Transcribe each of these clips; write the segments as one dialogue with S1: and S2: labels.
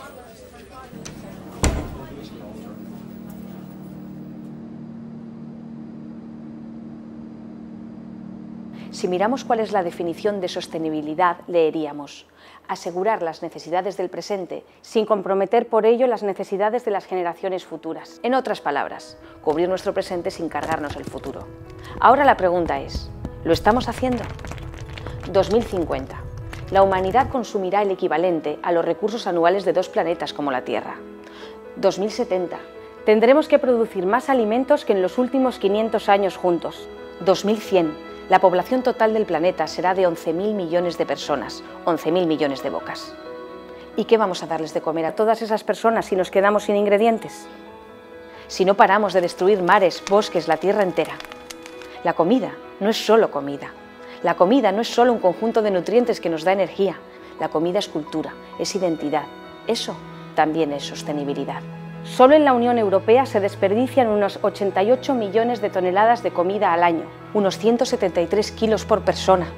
S1: Si miramos cuál es la definición de sostenibilidad, leeríamos: asegurar las necesidades del presente sin comprometer por ello las necesidades de las generaciones futuras. En otras palabras, cubrir nuestro presente sin cargarnos el futuro. Ahora la pregunta es, ¿lo estamos haciendo? 2050. La humanidad consumirá el equivalente a los recursos anuales de 2 planetas como la Tierra. 2070. Tendremos que producir más alimentos que en los últimos 500 años juntos. 2100. La población total del planeta será de 11.000 millones de personas, 11.000 millones de bocas. ¿Y qué vamos a darles de comer a todas esas personas si nos quedamos sin ingredientes? Si no paramos de destruir mares, bosques, la tierra entera. La comida no es solo comida. La comida no es solo un conjunto de nutrientes que nos da energía. La comida es cultura, es identidad. Eso también es sostenibilidad. Solo en la Unión Europea se desperdician unos 88 millones de toneladas de comida al año, unos 173 kilos por persona.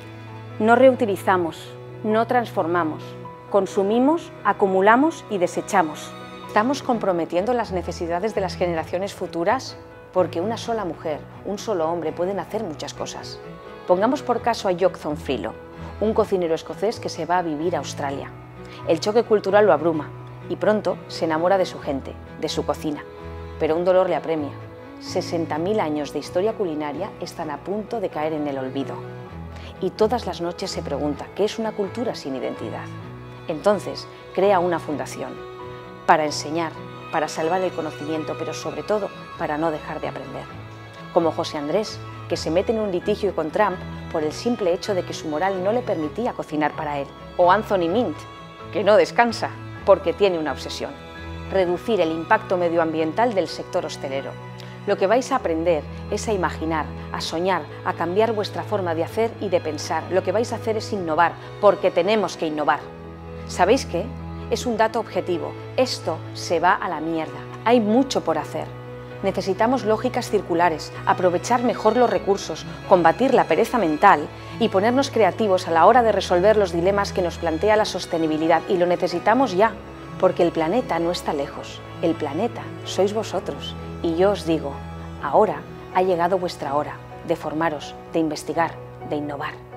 S1: No reutilizamos, no transformamos, consumimos, acumulamos y desechamos. ¿Estamos comprometiendo las necesidades de las generaciones futuras? Porque una sola mujer, un solo hombre pueden hacer muchas cosas. Pongamos por caso a Jock Zonfrilo, un cocinero escocés que se va a vivir a Australia. El choque cultural lo abruma y pronto se enamora de su gente, de su cocina. Pero un dolor le apremia. 60.000 años de historia culinaria están a punto de caer en el olvido. Y todas las noches se pregunta, ¿qué es una cultura sin identidad? Entonces crea una fundación para enseñar, para salvar el conocimiento, pero sobre todo para no dejar de aprender. Como José Andrés, que se mete en un litigio con Trump por el simple hecho de que su moral no le permitía cocinar para él. O Anthony Mint, que no descansa porque tiene una obsesión: reducir el impacto medioambiental del sector hostelero. Lo que vais a aprender es a imaginar, a soñar, a cambiar vuestra forma de hacer y de pensar. Lo que vais a hacer es innovar, porque tenemos que innovar. ¿Sabéis qué? Es un dato objetivo. Esto se va a la mierda. Hay mucho por hacer. Necesitamos lógicas circulares, aprovechar mejor los recursos, combatir la pereza mental y ponernos creativos a la hora de resolver los dilemas que nos plantea la sostenibilidad. Y lo necesitamos ya, porque el planeta no está lejos. El planeta sois vosotros. Y yo os digo, ahora ha llegado vuestra hora de formaros, de investigar, de innovar.